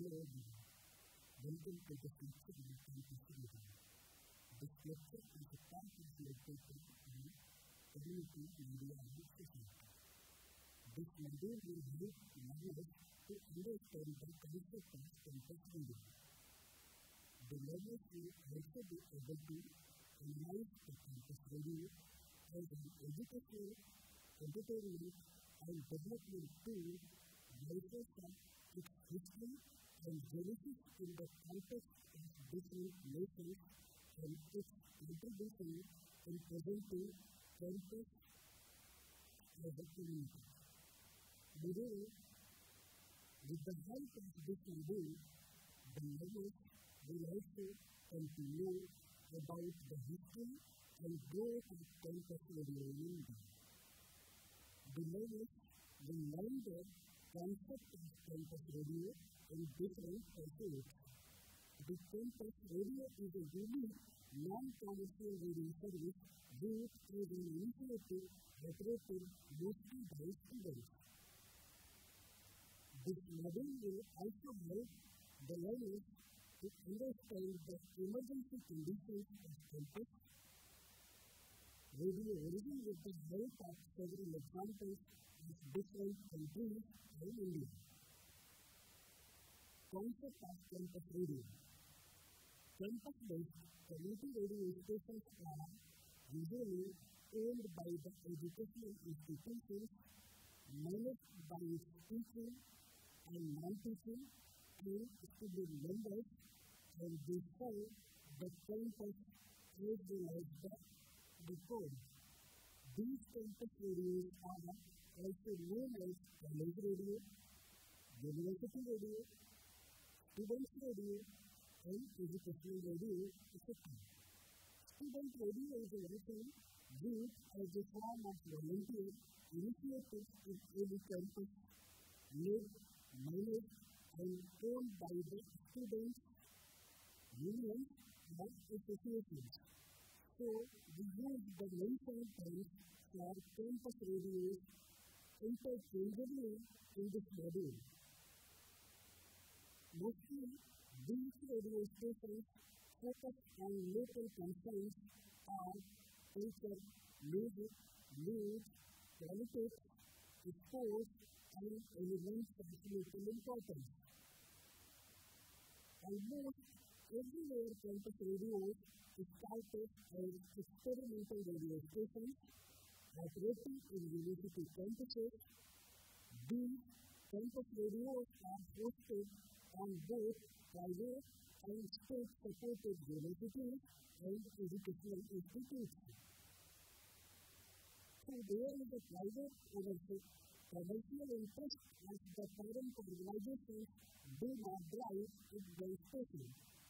Welcome to this lecture on campus radio. This lecture is a part of the paper on community media and society. This module will help learners to understand the concept of campus radio. The learners will also be able to analyze the campus radio as an educational, editorial, and development tool based on its history and genesis in the context of different nations and its contribution in presenting campus as a community. Moreover, with the help of this module, the learners will also come to know about the history and growth of campus radio in India. The learners will learn the concept of campus radio in different facets. The campus radio is a unique, non-commercial radio service which is an initiative operated mostly by students. This model will also help the learners to understand the emergency conditions of campus. Radio origin with the help of several examples of different countries in India. Concept of campus radio. Campus-based community radio stations are usually owned by the educational institutions, managed by its teaching and non-teaching and student members, and they serve the campus as well as the code. These campus radios are also known as college radio, university radio, students radio, and educational radio, etc. Student radio is often used as a form of volunteer initiatives in any campus, led, managed, and owned by the students, unions, and associations. So, we use the mentioned terms for campus radios interchangeably in this module. Mostly, these radio stations focus on local concerns are culture, music, news, politics, sports, and events of local importance. Almost everywhere campus radios started as experimental radio stations operating in university campuses. These campus radios are hosted on both private and state-supported universities and educational institutes. So there is a private ownership, commercial interest as the parent organizations do not drive its base station.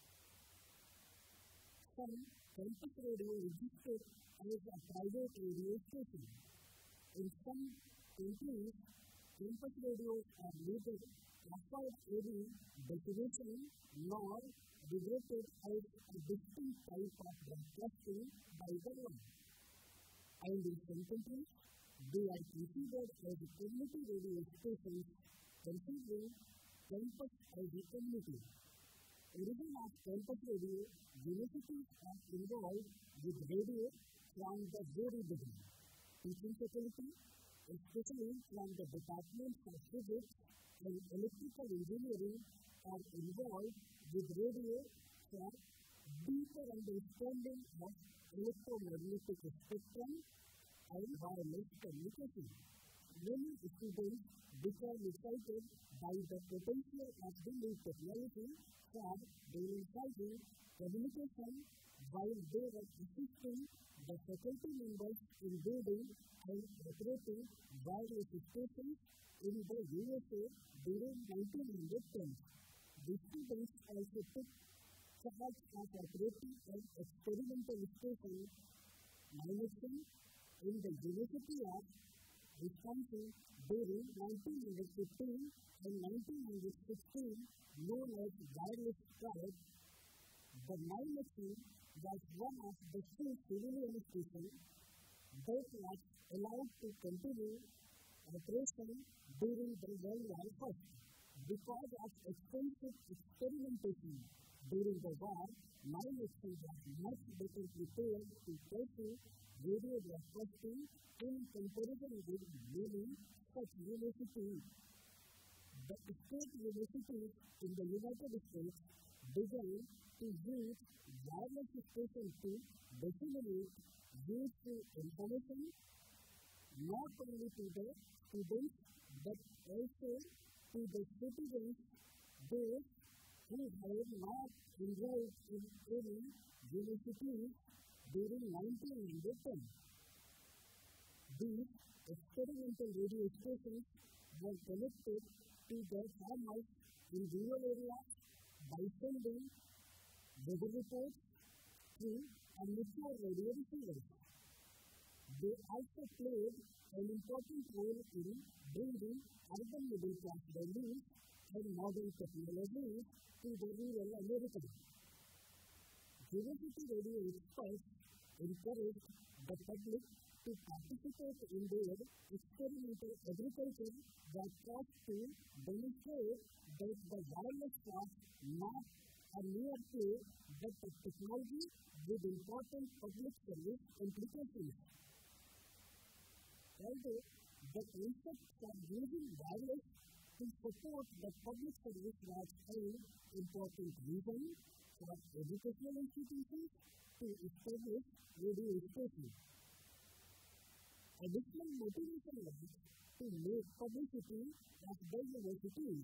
Some campus radio registered as a private radio station. In some countries, campus radios are neither offered any definition nor regulated as a distinct type of broadcasting by the law. And in some countries, they are considered as a community radio stations, considering campus as a community. Origin of campus radio, universities are involved with radio from the very beginning. Teaching faculty, especially from the departments of physics and electrical engineering, are involved with radio for deeper understanding of electromagnetic spectrum and wireless communication. Many students become excited by the potential of the new technology for demonstrating communication while they are assisting the faculty members in building and operating wireless stations in the USA during 1910s. The students also took charge of operating an experimental station in the University of Wisconsin during 1915 and 1916, known as wireless strike. The machine was one of the few civilian stations that was allowed to continue operation during the World War I. Because of extensive experimentation during the war, my nation was much better prepared to pursue radio broadcasting in comparison with many such universities. The state universities in the United States began to use wireless stations to disseminate useful information not only to the students but also to the citizens, those who have not enrolled in any universities during 1910. These experimental radio stations were connected to the farmers in rural areas by sending weather reports through amateur radio receivers. They also played an important role in bringing urban middle class values and modern technologies to the rural America. University radio experts encouraged the public to participate in their experimental agriculture broadcast to demonstrate that the wireless was not a mere play but a technology with important public service implications. Although the concept for using wireless to support the public service was an important reason for educational institutions to establish radio stations. Additional motivation was to make publicity of the universities.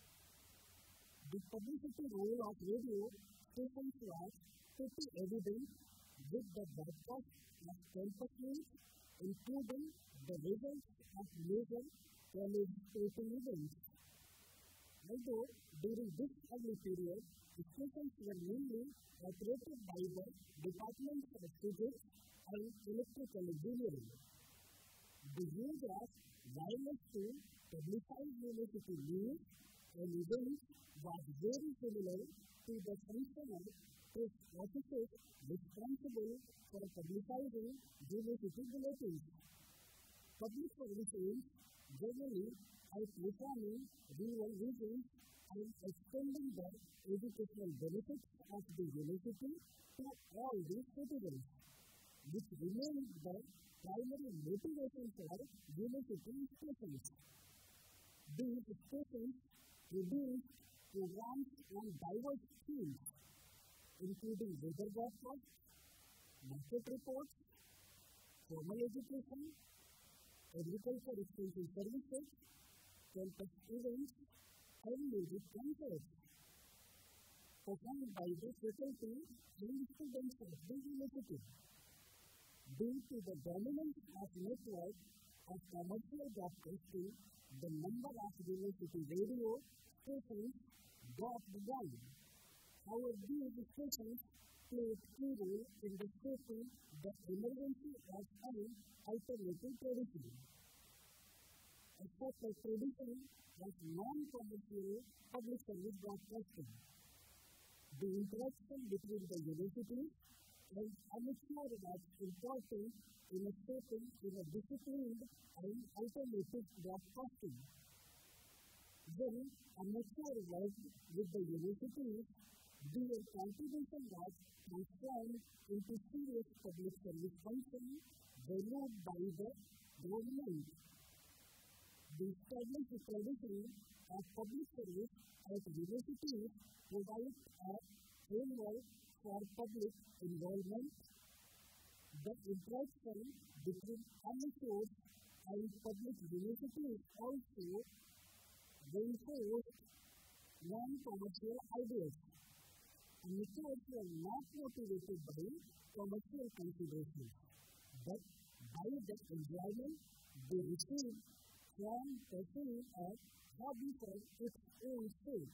The publicity role of radio stations was pretty evident with the broadcast of campus news, including the results of major college sporting events. Although during this early period, stations were mainly operated by the departments of physics and electrical engineering. The use of wireless to publicize university news and events was very similar to the function of press officers responsible for publicizing university bulletins. Public services generally are performing rural regions and extending the educational benefits of the university to all the citizens, which remains the primary motivation for university stations. These stations produce programs on diverse fields, including weather broadcasts, market reports, formal education, agriculture extension services, campus events, and music concerts performed by the faculty and students of the university. Due to the dominance of network of commercial broadcasting, the number of university radio stations dropped down. However, these stations played a key role in the shaping the emergency of an alternative tradition. A such a tradition was non-commercial public service broadcasting. The interaction between the universities and amateur was important in a disciplined and alternative broadcasting. When amateur worked with the universities, their contribution was transformed into serious public service function valued by the government. The established tradition of public service at universities provides a framework for public involvement. The interaction between amateurs and public universities also reinforced non-commercial ideas. Amateurs were not motivated by commercial considerations, but by the enjoyment they received from pursuing a hobby for its own sake.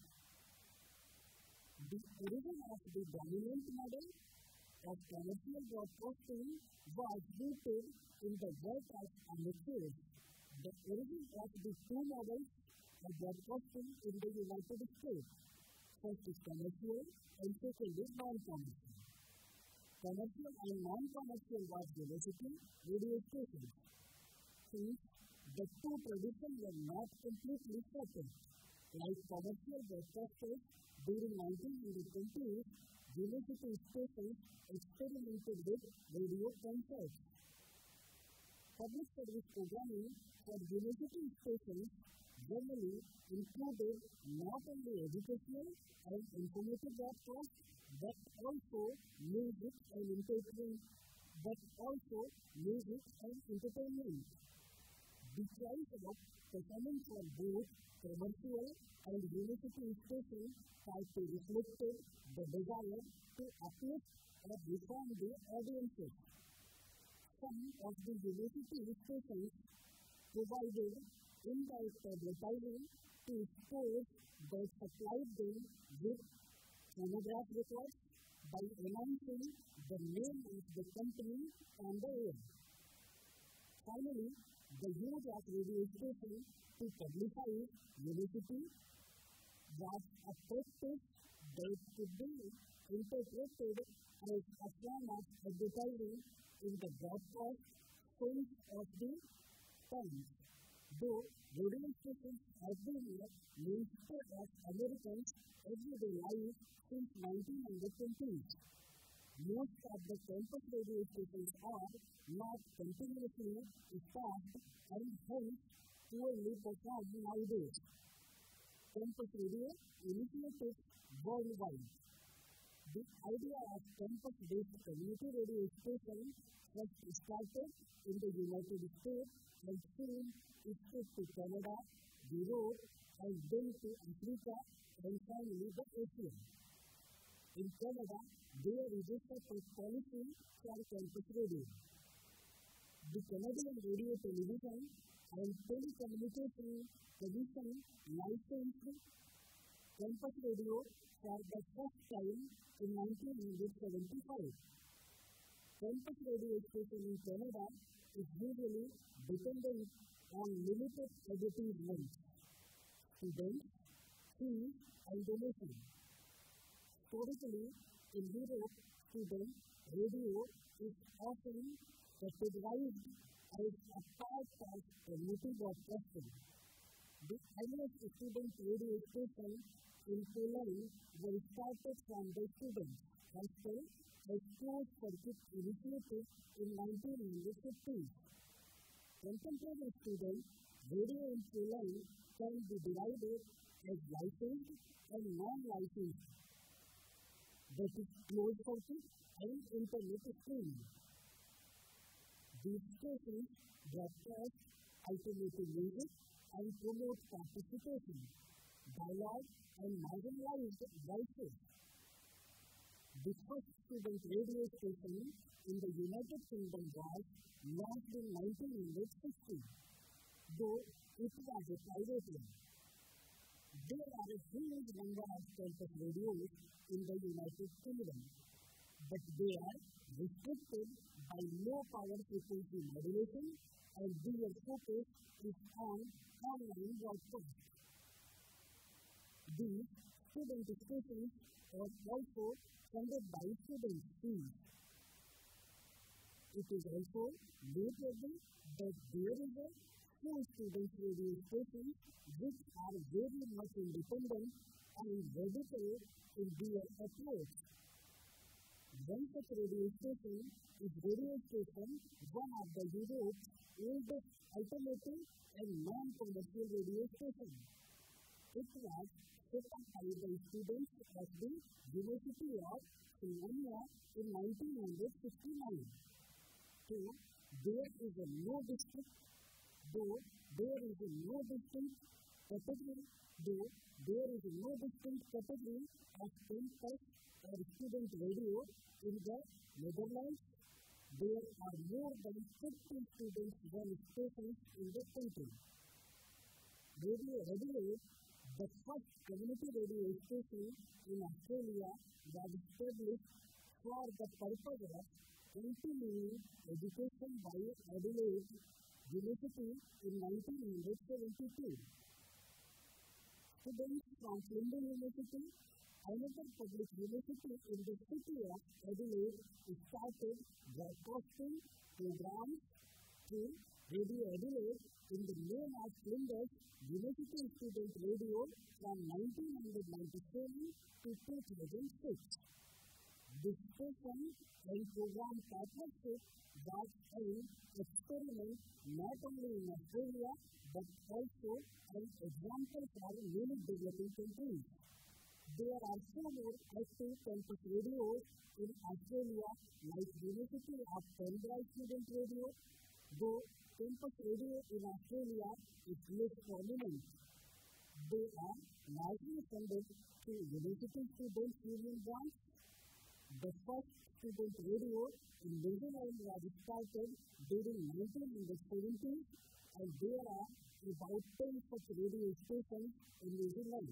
The origin of the dominant model of commercial broadcasting was rooted in the work of amateurs. The origin of the two models of broadcasting in the United States. First is commercial and second is non-commercial. Commercial and non-commercial was university radio stations. Since the two traditions were not completely separate, Like commercial broadcasters during 1920s, university stations experimented with radio concerts. Public service programming for university stations generally included not only educational and informative broadcasts, but also music and entertainment. The choice of performance for both commercial and university stations partly reflected the desire to uplift or reform the audiences. Some of the university stations provided indirect advertising to stores that supplied them with phonograph records by announcing the name of the company on the air. Finally, the use of radio station to publicize university was a practice that could be interpreted as a form of advertising in the broadcast sense of the times. Though radio stations have been a mainstay of Americans' everyday life since 1920s, most of the campus radio stations are not continuously staffed and hence poorly performed nowadays. Campus radio initiatives worldwide. The idea of campus-based community radio station first started in the United States and soon spread to Canada, Europe, and then to Africa and finally the Asia. In Canada, there is a separate policy for campus radio. The Canadian Radio Television and Telecommunication Commission licensed campus radio for the first time in 1975. Campus radio station in Canada is usually dependent on limited advertisements, students, fees, and donations. Historically, in Europe, student radio is often categorized as a part of community broadcasting. The earliest student radio station in Poland was started from the students hostel as closed circuit initiative in 1950s. Contemporary student radio in Poland can be divided as licensed and non-licensed. That is closed circuit and internet streaming. These stations broadcast alternative music and promote participation, dialogue, and marginalized voices. The first student radio station in the United Kingdom was launched in 1960, though it was a private one. There are a huge number of campus radios in the United Kingdom, but they are restricted by low power frequency modulation and their focus is on online broadcast. These student stations are also funded by student fees. It is also notable that there is a few student radio stations which are very much independent and radical in their approach. One such radio station is Radio Station, one of the Europe's oldest alternative and non-commercial radio stations. It was set up by the students of the University of California in 1969. So, there is a no distinct category of campus or student radio in the Netherlands. There are more than 50 students run stations in the country. Radio Adelaide, the first community radio station in Australia, was established for the purpose of continuing education by Adelaide University in 1972. Students from Flinders University, another public university in the city of Adelaide, started broadcasting programs to Radio Adelaide in the name of Flinders University Student Radio from 1997 to 2006. This station and program partnership was an experiment not only in Australia but also an example for many developing countries. There are so more active campus radios in Australia like University of Canberra Student Radio, though campus radio in Australia is less prominent. They are largely funded through University Students' Union grants. The first student radio in New Zealand was started during 1970s, and there are about 10 such radio stations in New Zealand.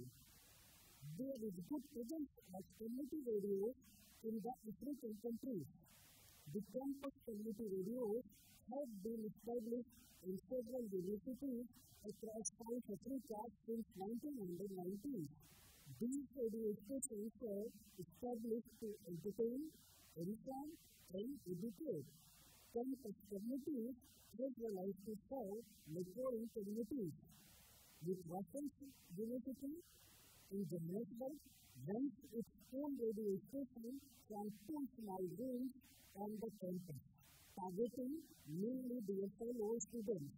There is good presence of community radios in the African countries. The campus community radios have been established in several universities across South Africa since 1990s. These radio stations were established to entertain, inform, and educate campus communities as well as to serve neighboring communities. With Western University in Johannesburg runs its own radio station from two small rooms on the campus, targeting mainly DSLO students.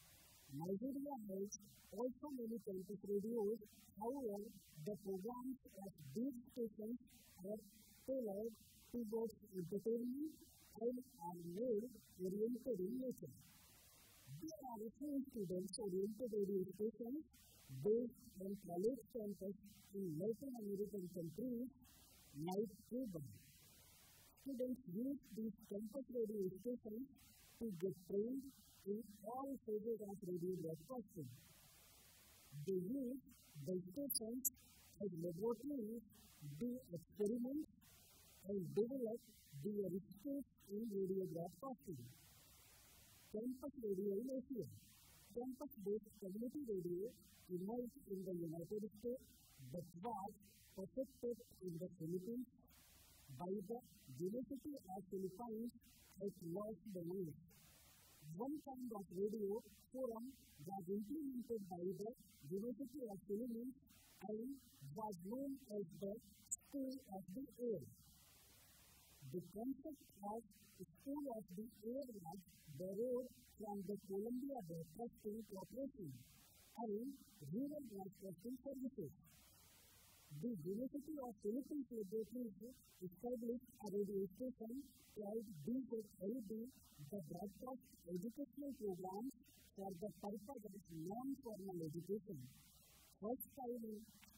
Nigeria has also many campus radios, however, the programs of these stations are tailored towards entertainment and are more oriented in nature. There are a few students-oriented radio stations based on college campus in Latin American countries like Cuba. Students use these campus radio stations to get trained in all phases of radio broadcasting. They use the stations as laboratories, do experiments, and develop their skills in radio broadcasting. Campus radio in Asia. Campus-based community radio emerged in the United States but was perfected in the Philippines by the University of Philippines at Los Baños. One kind of radio forum was implemented by the University of Philippines and was known as the School of the Air. The concept of School of the Air was borrowed from the Columbia Broadcasting Corporation and Rural Broadcasting Services. The University of Philippines Laboratories established a radio station called BZLB, the Broadcast Educational Program for the purpose of non-formal education, first time in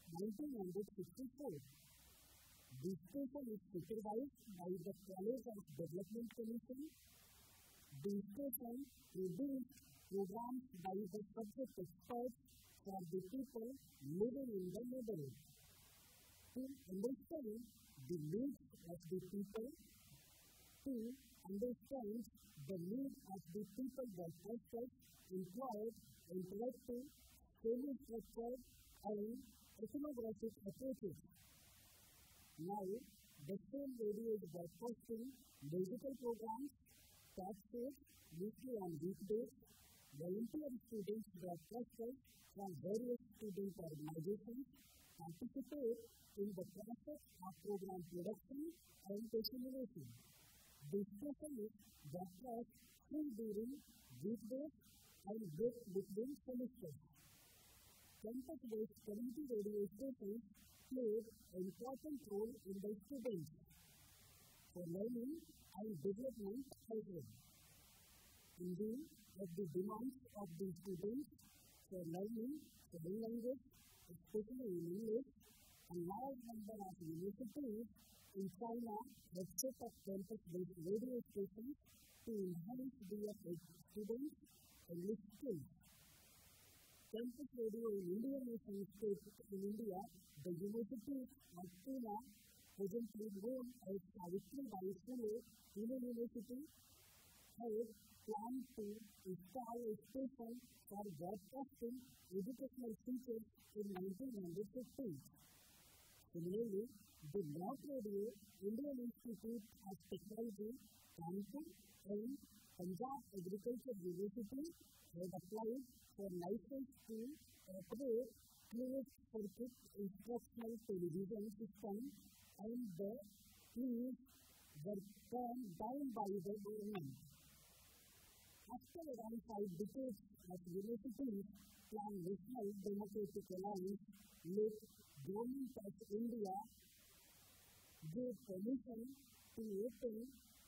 1964. The station is supervised by the College of Development Commission. The station produced programs by the subject experts for the people living in the neighborhood. To understand the needs of the people, to understand the needs of the people broadcasters employed interactive, semi-structured, and ethnographic approaches. Now, the same radio is broadcasting musical programs, talk shows, mostly on weekdays, volunteer students broadcasters from various student organizations participate in the process of program production and dissemination. The station is broadcast full during weekdays and break between semesters. Campus-based community radio stations play an important role in the students for learning and development as well. In view of the demands of the students for learning foreign language, especially in English, a large number of universities in China have set up campus-based radio stations to enhance their students' English skills. Campus radio in Indian nation state in India, the University of Pune, presently known as Savitribai Phule Pune University, has planned to install a station for broadcasting educational features in 1950. Similarly, the North Radio Indian Institute of Technology, Kanpur, and Punjab Agriculture University has applied for license to operate closed circuit instructional television system, and the fees were turned down by the government. After around 5 decades of universities plan National Democratic Alliance with Government of India gave permission to open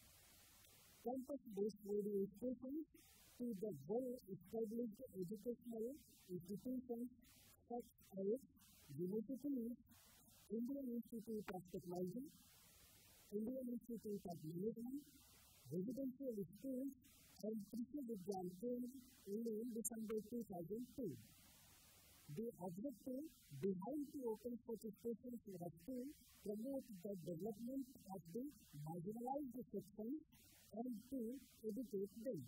campus-based radio stations to the well-established educational institutions such as universities, Indian Institute of Technology, Indian Institute of Management, residential schools, and Krishi Vigyan Kendra in December 2002. The objective behind the open such stations was to promote the development of the marginalized sections and to educate them.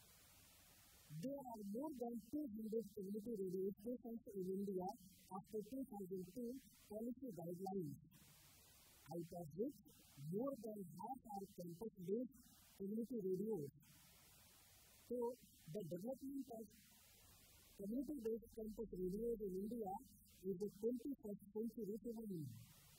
There are more than 200 community radio stations in India after 2002 policy guidelines, out of which more than half are campus-based community radios. So, the development of community-based campus radios in India is a 21st century phenomenon.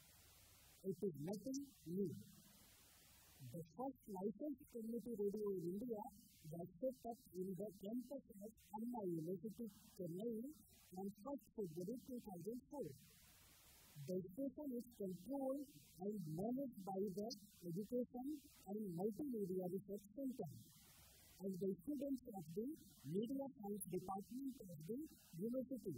It is nothing new. The first licensed community radio in India was set up in the campus of Anna University, Chennai on 1st February 2004. The station is controlled and managed by the Education and Multimedia Research Center and the students of the Media Science Department of the university.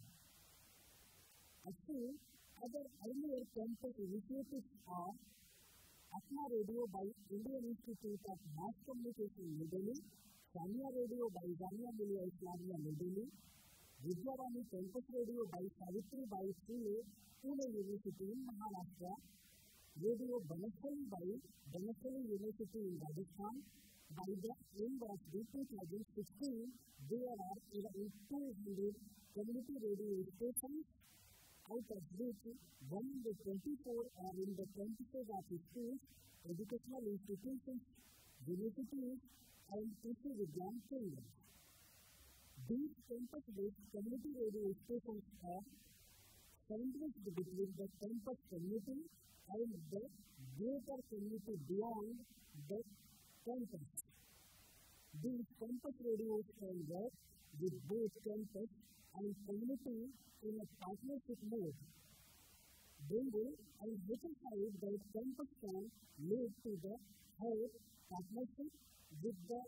As well, other earlier campus initiatives are Apna Radio by Indian Institute of Mass Communication, New Delhi, Sania Radio by Jamia Millia Islamia, New Delhi, Vidyavani Campus Radio by Savitri Bai Phule, Pune University in Maharashtra, Radio Banasali by Banasali University in Rajasthan. By the end of 2016, there are around 200 community radio stations, out of which 124 are in the campuses of schools, educational institutions, universities, and Krishi Vigyan Kendra. These campus-based community radio stations are sandwiched between the campus community and the greater community beyond the campus. These campus radios can work with both campus and community in a partnership mode. They will emphasize that campus can lead to the health partnership with the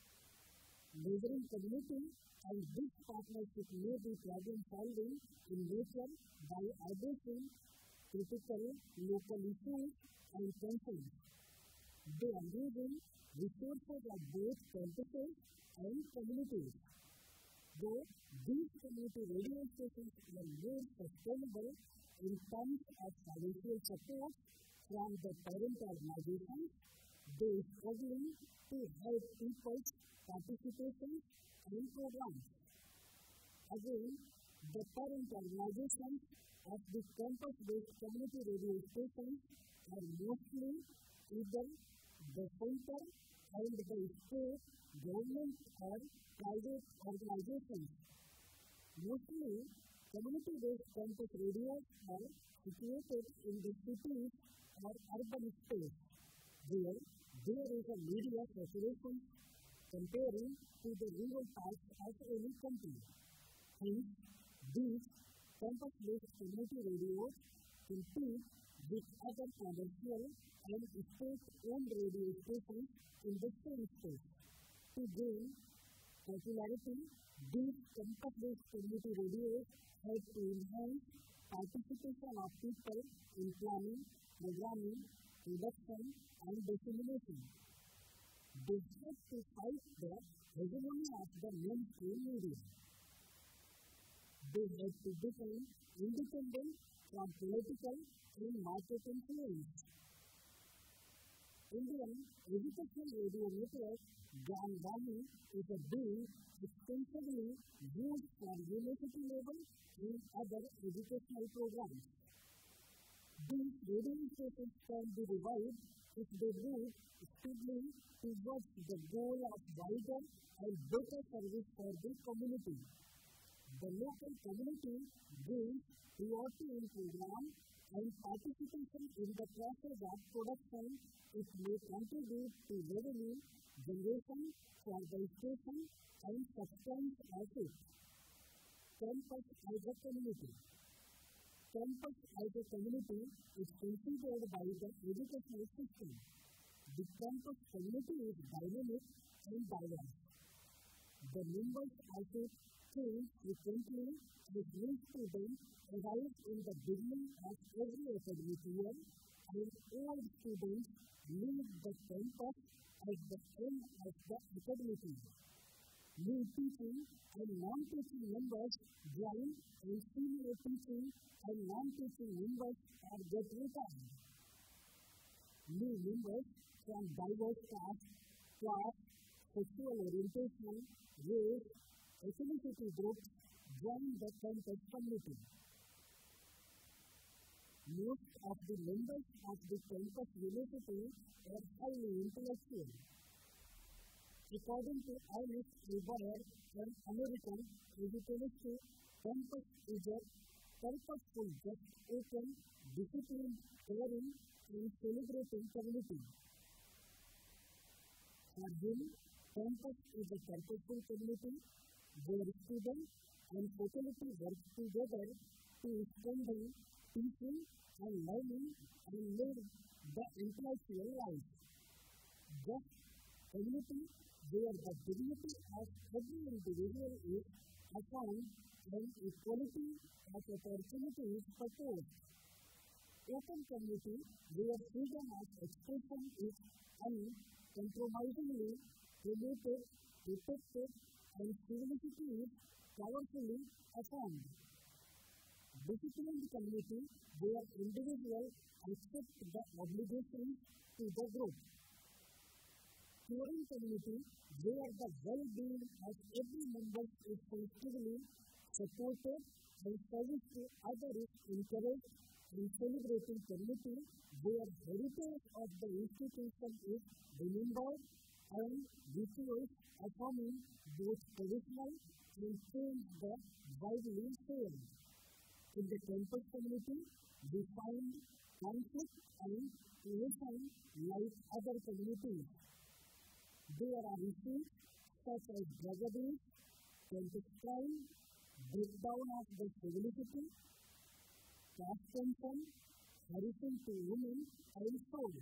neighboring community, and this partnership may be problem solving in nature by addressing critical local issues and concerns. They are using resources of both campuses and communities. Though these community radio stations are more sustainable in terms of financial support from the parent organizations, they are struggling to help people's participation in programs. Again, the parent organizations of the campus-based community radio stations are mostly either the center and the state, government, or private organizations. Mostly, community-based campus radios are situated in the cities or urban space, where there is a media saturation comparing to the rural parts of any country. Hence, these campus-based community radios compete with other commercial and state-owned radio stations in the same state. To gain popularity, these campus-based community radios help to enhance participation of people in planning, programming, production, and dissemination. They help to fight the hegemony of the mainstream media. They help to become independent from political and market influence. Indian Educational Radio Network, Gyanvani, is a bill extensively used for university level and other educational programs. These radio stations can be revived if they move speedily towards the goal of wider and better service for the community. The local community brings priority in program and participation in the process of production. It may contribute to revenue generation for the station and substance assets. Campus as a community. Campus as a community is considered by the educational system. The campus community is dynamic and diverse. The members assets change frequently with new students arrive in the beginning of every academic year and old students leave the campus at the end of the academic year. New teaching and non-teaching members join and senior teaching and non-teaching members are get retired. New members from diverse caste, class, sexual orientation, race, ethnicity groups join the campus community. Most of the members of the campus university are highly intellectual. According to Ernest Revere, an American educationist, campus is a purposeful, just, open, disciplined, caring, and celebrating community. For him, campus is a purposeful community where students and faculty work together to strengthen teaching and learning and live the intellectual life. Just community where the dignity of every individual is affirmed and equality of opportunity is proposed. Open community where freedom of expression is uncompromisingly promoted, protected, and civility is powerfully affirmed. Disciplined community where individuals accept the obligations to the group. Caring community where the well-being of every member is positively supported and service to others is encouraged, and celebrating community where heritage of the institution is remembered and rituals affirming both traditional and change the widely shared. In the campus community, we find conflict and relation like other communities. There are issues such as drug abuse, campus crime, breakdown of the civility, caste tension, harassment to women, and so on.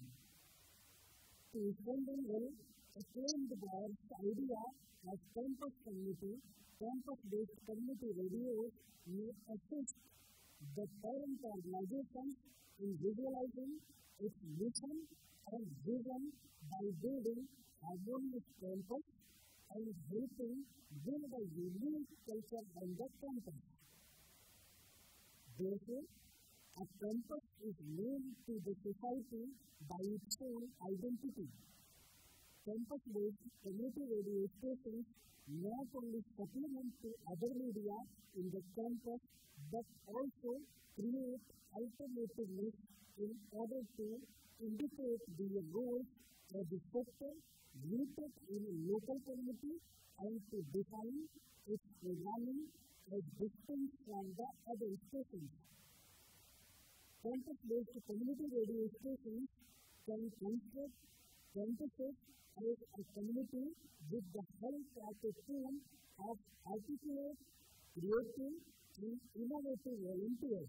To strengthen well, acclaimed Boyer's idea of campus community, campus-based community radios may assist the parent organizations in visualizing its mission and vision by building harmonious campus and helping build a unique culture on the campus. Therefore, a campus is linked to the society by its own identity. Campus-based community radio stations not only supplement to other media in the campus but also create alternativeness in order to indicate the roles of the sector rooted in a local community and to define its programming as distinct from the other stations. Campus-based community radio stations can construct campuses as a community with the help of a team of articulate, creative, and innovative volunteers.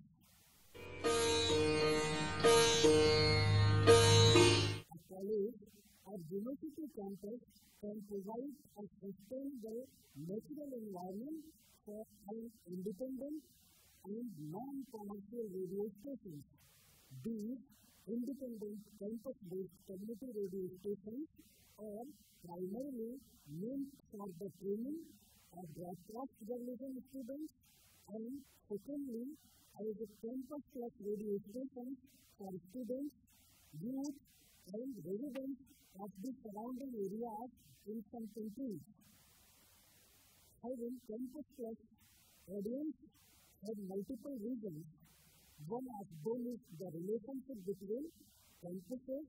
A college or university campus can provide a sustainable natural environment for an independent and non-commercial radio stations. These independent campus-based community radio stations are primarily meant for the training of broadcast journalism students and secondly as a campus-plus radio stations for students, youth, and residents of the surrounding areas in some countries. Having campus-plus audience has multiple reasons. One of them is the relationship between campuses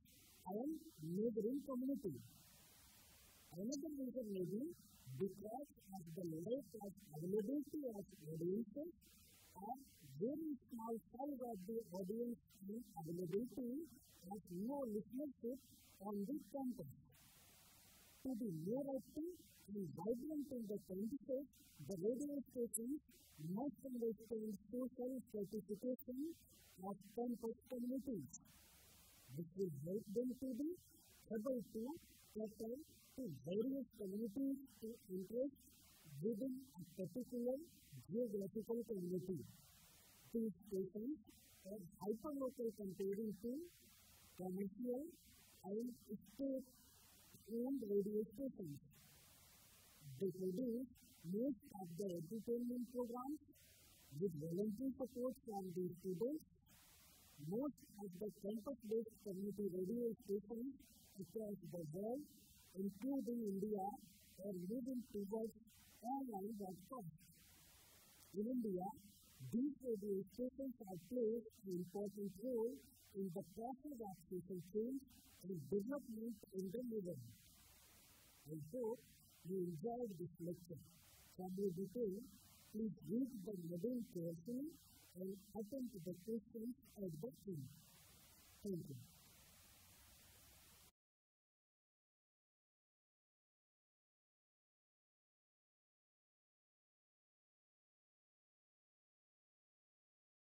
and neighboring community. Another reason may be because of the lack of availability of audiences or very small size of the audience and availability of no listenership on this campus. To be more active and vibrant in the campuses, the radio stations must understand social stratification of campus communities. This will help them to be able to cater to various communities to interest within a particular geographical community. These stations are hyperlocal comparing to commercial and state-owned radio stations. They produce most of the entertainment programs with voluntary support from the students. Most of the campus-based community radio stations across the world, including India, are moving towards online broadcast. In India, these radio stations are playing an important role in the process of social change and development in the neighborhood. I hope you enjoyed this lecture. For more details, please read the module carefully and attend to the questions at the end. Thank you.